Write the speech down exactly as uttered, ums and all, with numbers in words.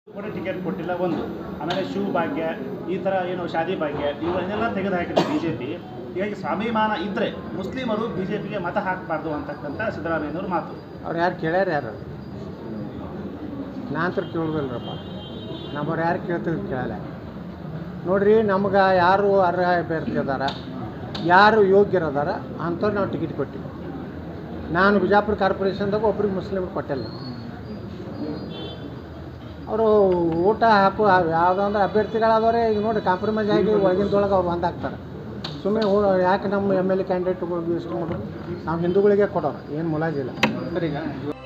ಕೂಡ ಟಿಕೆಟ್ ಕೊಟ್ಟಿಲ್ಲ ಒಂದು. ಆಮೇಲೆ ಶಿವ ಭಾಗ್ಯ ಈ ಥರ ಏನು ಶಾದಿ ಭಾಗ್ಯ ಇವನ್ನೆಲ್ಲ ತೆಗೆದು ಹಾಕಿದೆ ಬಿ ಜೆ ಪಿ. ಹೀಗಾಗಿ ಸ್ವಾಭಿಮಾನ ಇದ್ದರೆ ಮುಸ್ಲಿಮರು ಬಿ ಜೆ ಪಿಗೆ ಮತ ಹಾಕಬಾರ್ದು ಅಂತಕ್ಕಂಥ ಸಿದ್ದರಾಮಯ್ಯನವ್ರ ಮಾತು. ಅವ್ರು ಯಾರು ಕೇಳ್ಯಾರ ಯಾರು ನಾನಂತರ ಕೇಳೋದಿಲ್ಲರಪ್ಪ. ನಮ್ಮವ್ರು ಯಾರು ಕೇಳ್ತಿದ್ರು ಕೇಳಲ್ಲ. ನೋಡಿರಿ, ನಮ್ಗೆ ಯಾರು ಅರ್ಹ ಅಭ್ಯರ್ಥಿ ಅದಾರ, ಯಾರು ಯೋಗ್ಯರದಾರ ಅಂಥವ್ರು ನಾವು ಟಿಕೆಟ್ ಕೊಟ್ಟಿವಿ. ನಾನು ಬಿಜಾಪುರ ಕಾರ್ಪೊರೇಷನ್ದಾಗ ಒಬ್ರಿಗೆ ಮುಸ್ಲಿಮ್ರು ಕೊಟ್ಟಿಲ್ಲ. ಅವರು ಊಟ ಹಾಕು ಯಾವುದಂದ್ರೆ ಅಭ್ಯರ್ಥಿಗಳಾದವರೆ ಈಗ ನೋಡಿ ಕಾಂಪ್ರಮೈಸ್ ಆಗಿ ಒಳಗಿಂದೊಳಗೆ ಅವ್ರು ಒಂದಾಗ್ತಾರೆ. ಸುಮ್ಮನೆ ಯಾಕೆ ನಮ್ಮ ಎಮ್ ಎಲ್ ಎ ಕ್ಯಾಂಡಿಡೇಟ್ಗಳಿಗೆ ಇಷ್ಟು ಮಾಡೋದು? ನಾವು ಹಿಂದೂಗಳಿಗೆ ಕೊಡೋರು, ಏನು ಮುಲಾಜಿಲ್ಲ. ಸರಿಗ